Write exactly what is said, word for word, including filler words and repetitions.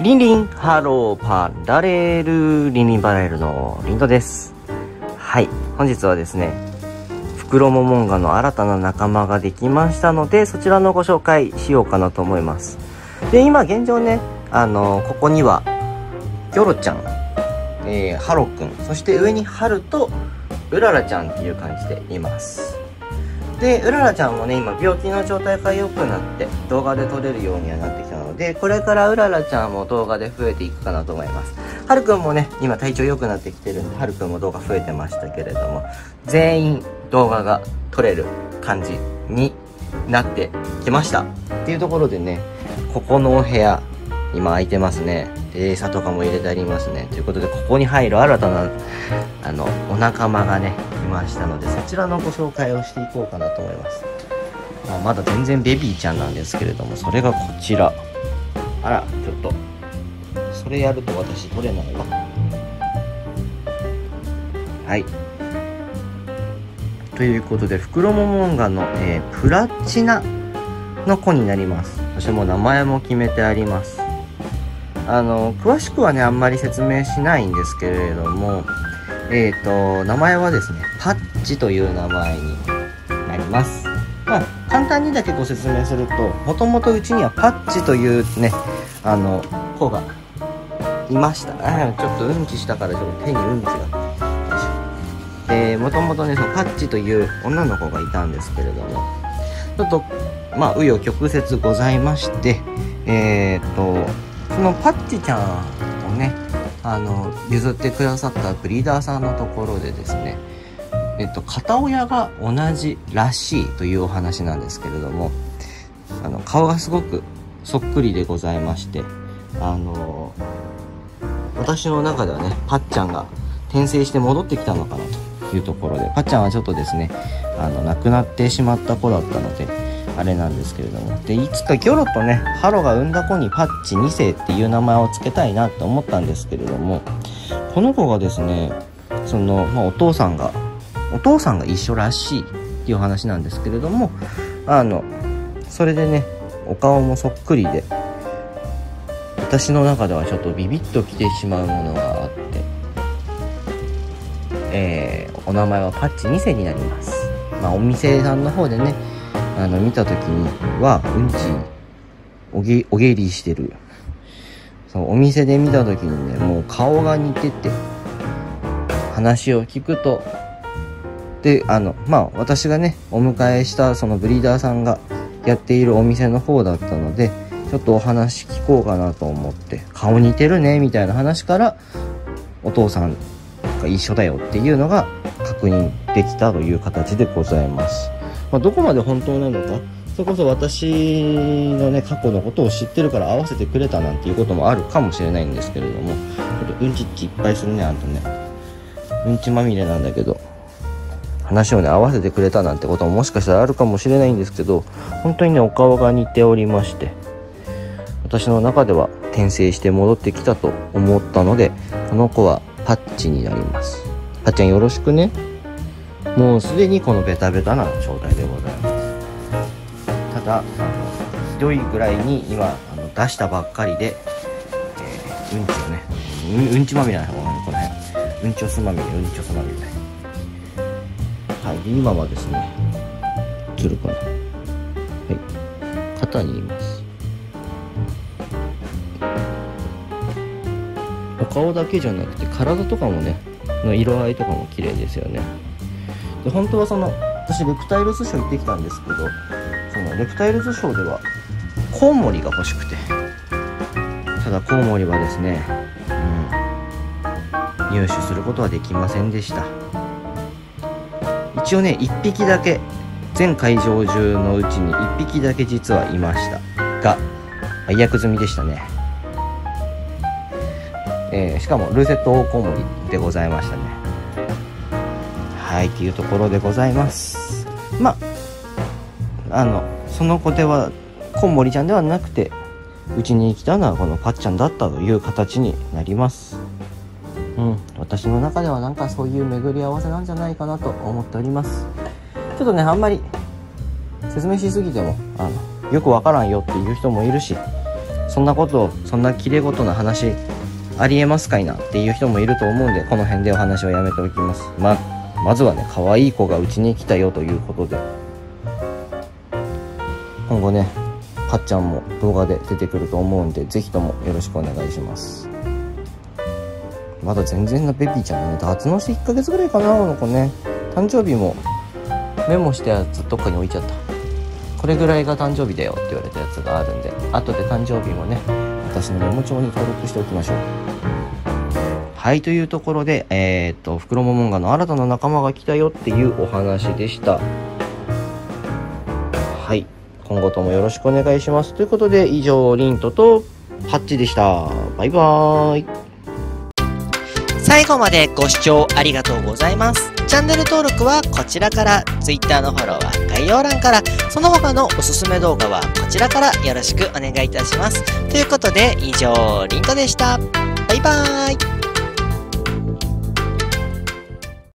リンリンハローパラレルリンリンパラレルのリンドです。はい、本日はですねフクロモモンガの新たな仲間ができましたので、そちらのご紹介しようかなと思います。で今現状ね、あのここにはギョロちゃん、えー、ハロくん、そして上にハルとうららちゃんっていう感じでいます。でうららちゃんもね今病気の状態が良くなって動画で撮れるようにはなってきたので、これからうららちゃんも動画で増えていくかなと思います。はるくんもね今体調良くなってきてるんで、はるくんも動画増えてましたけれども、全員動画が撮れる感じになってきましたっていうところでね、ここのお部屋今空いてますね。で餌とかも入れてありますね。ということでここに入る新たなあのお仲間がねいましたので、そちらのご紹介をしていこうかなと思います。まあ、まだ全然ベビーちゃんなんですけれども、それがこちら。あらちょっとそれやると私取れないわ。はいということでフクロモモンガの、えー、プラチナの子になります。そしてもう名前も決めてあります。あの詳しくはねあんまり説明しないんですけれども、えーと名前はですねパッチという名前になります。まあ簡単にだけご説明すると、もともとうちにはパッチというねあの子がいました。あちょっとうんちしたからちょっと手にうんちが、でもともとねそのパッチという女の子がいたんですけれども、ちょっとまあ紆余曲折ございまして、えーとそのパッチちゃんをねあの譲ってくださったブリーダーさんのところでですね、えっと片親が同じらしいというお話なんですけれども、あの顔がすごくそっくりでございまして、あの私の中ではねパッちゃんが転生して戻ってきたのかなというところで、パッちゃんはちょっとですねあの亡くなってしまった子だったのであれなんですけれども、でいつかギョロとねハロが産んだ子にパッチに世っていう名前を付けたいなと思ったんですけれども、この子がですねその、まあ、お父さんがお父さんが一緒らしいっていう話なんですけれども、あのそれでねお顔もそっくりで、私の中ではちょっとビビッときてしまうものがあって、えー、お名前はパッチに世になります。まあお店さんの方でねあの見た時にはうんちおげおげりしてる、そのお店で見た時にねもう顔が似てて、話を聞くとであのまあ私がねお迎えしたそのブリーダーさんがやっているお店の方だったので、ちょっとお話聞こうかなと思って、顔似てるねみたいな話からお父さんが一緒だよっていうのが確認できたという形でございます。まあ、どこまで本当なのか、それこそ私のね過去のことを知ってるから合わせてくれたなんていうこともあるかもしれないんですけれども、ちょっとうんちっちいっぱいするねあんたね、うんちまみれなんだけど話をね合わせてくれたなんてことももしかしたらあるかもしれないんですけど、本当にねお顔が似ておりまして、私の中では転生して戻ってきたと思ったので、この子はパッチになります。パッちゃんよろしくね。もうすでにこのベタベタな状態でございます。ただあのひどいぐらいに今あの出したばっかりで、えー、うんちをね、うん、うんちまみれなのこの辺、うんちょすまみれ、うんちょすまみれ。はい、で今はですね映るかな、はい、肩にいます。お顔だけじゃなくて体とかもねの色合いとかも綺麗ですよね。で本当はその私レプタイルズショー行ってきたんですけど、そのレプタイルズショーではコウモリが欲しくて、ただコウモリはですね、うん、入手することはできませんでした。一応ねいっぴきだけ全会場中のうちにいっぴきだけ実はいましたが配役済みでしたね。えー、しかもルーセットオオコウモリでございましたね。はいっていうところでございます。まああのその子ではコウモリちゃんではなくてうちに来たのはこのパッちゃんだったという形になります。うん、私の中ではなんかそういう巡り合わせなんじゃないかなと思っております。ちょっとねあんまり説明しすぎてもあのよくわからんよっていう人もいるし、 そんなこと、そんな綺麗事な話ありえますかいなっていう人もいると思うんで、この辺でお話をやめておきます。ままずはね、可愛い子がうちに来たよということで、今後ねかっちゃんも動画で出てくると思うんで、ぜひともよろしくお願いします。まだ全然なベビーちゃんね、脱毛していっかげつぐらいかな、この子ね。誕生日もメモしたやつどっかに置いちゃった。これぐらいが誕生日だよって言われたやつがあるんで、後で誕生日もね私のメモ帳に登録しておきましょう。はい、というところで、えー、っとフクロモモンガの新たな仲間が来たよっていうお話でした。はい、今後ともよろしくお願いします。ということで、以上リントとハッチでした。バイバーイ。 最後までご視聴ありがとうございます。チャンネル登録はこちらから、Twitter のフォローは概要欄から、その他のおすすめ動画はこちらからよろしくお願いいたします。ということで、以上リントでした。バイバーイ。